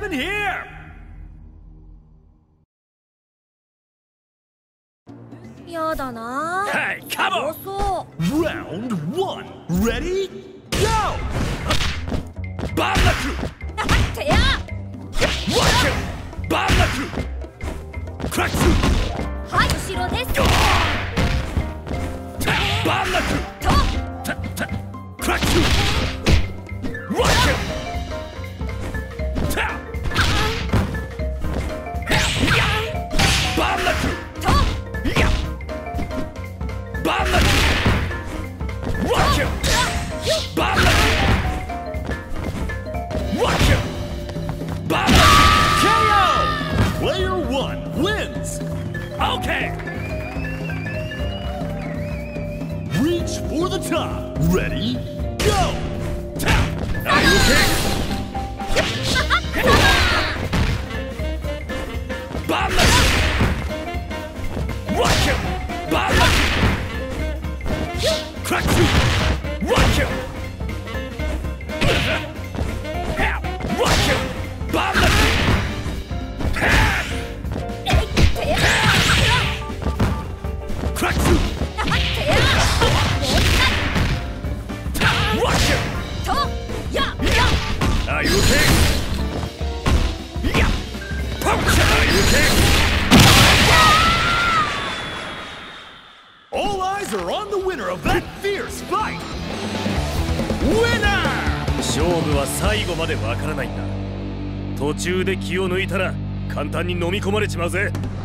happened here? Hey, come on! Round 1. Ready? Go! Banlaku! Watch it! Banlaku! Kratsu! Banlaku! Kratsu! Watch it! Banlaku! Banlaku! Watch it! Banlaku! Watch it! Banlaku! KO! Player 1 wins! Okay! Reach for the top. Ready? Go! Are you okay? Banlaku! Watch him! Banlaku! Kratsu! Watch him! Watch him! Banlaku! Kratsu! Watch him! Are you okay? Are you okay? All eyes are on the winner of that fierce fight! Winner! 勝負は最後までわからないんだ。途中で気を抜いたら簡単に飲み込まれちまうぜ。